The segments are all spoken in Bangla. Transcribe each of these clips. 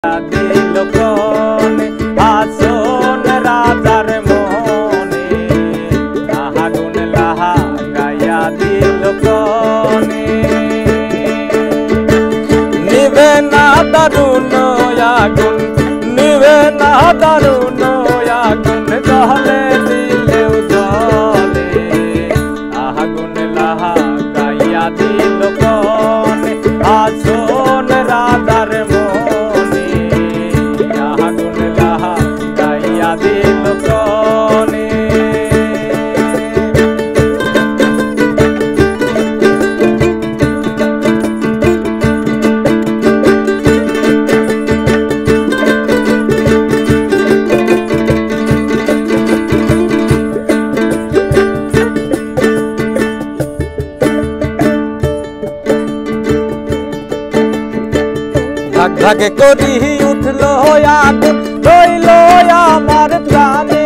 দিল কনে আসন রাজার মনে আগুন লাহা গায়া দিল কনে নিবে না দারুণ আগুন নিবে না দারুণ আগুন জলে দিলেও জলে আগুন লাহা গায়া দিল কনে আসন রাজার মনে আগুন লাহা গায়া দিল কনে ধাক ধাকে করি উঠলো আগুন রইল আমার প্রাণে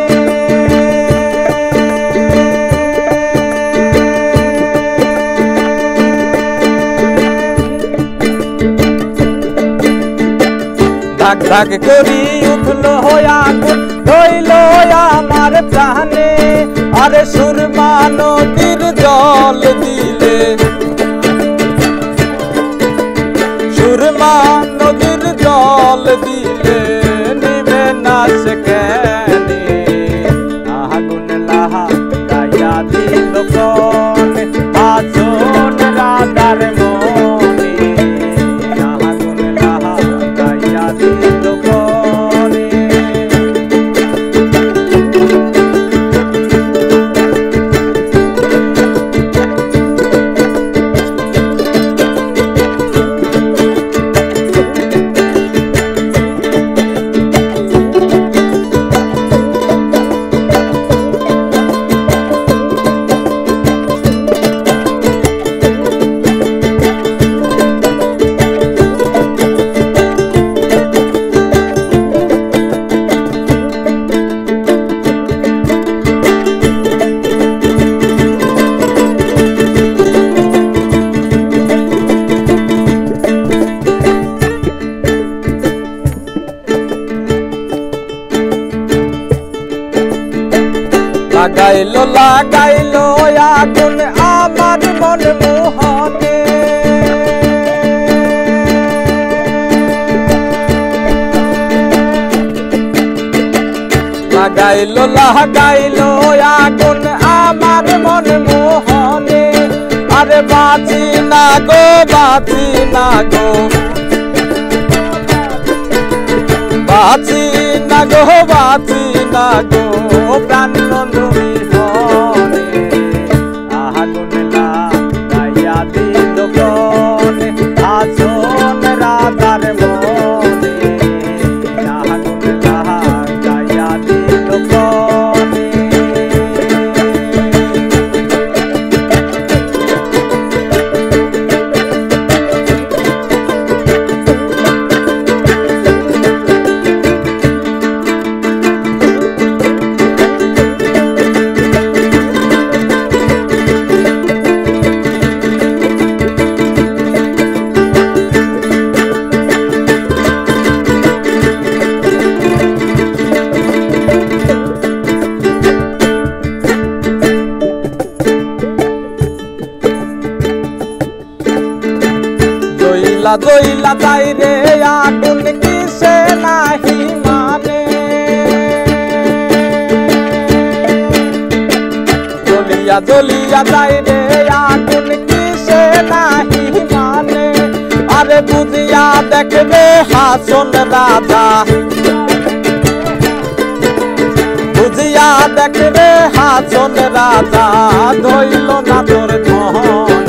ধাক ধাক করি উঠলো আগুন রইল আমার প্রাণে আরে সুরমা নদীর জল দিলে সুরমা নদীর জল দিলে নিবে না সে কেনে আগুন লাহা গায়া দিল কনে আসন রাজার মনে আগুন লাহা গায়া দিল কনে লাগাইলো আগুন আমার মন মোহনে লাগাইলো আগুন আমার মন মোহনে আরে বাঁচি না গো বাঁচি না গো বাঁচি না গো বাঁচি না গো প্রাণ নন্দী হনে আগুন লাগাইয়া দিল কনে আসন রাজার মনে আগুন লাগাইয়া দিল কনে জইলা যাই রে আগুন কিসে নাহি মানে জ্বলিয়া যাই রে আগুন কিসে নাহি মানে আরে বুঝিয়া দেখবে হাসন রাজা বুঝিয়া দেখবে হাসন রাজা ধইল না তোর ধন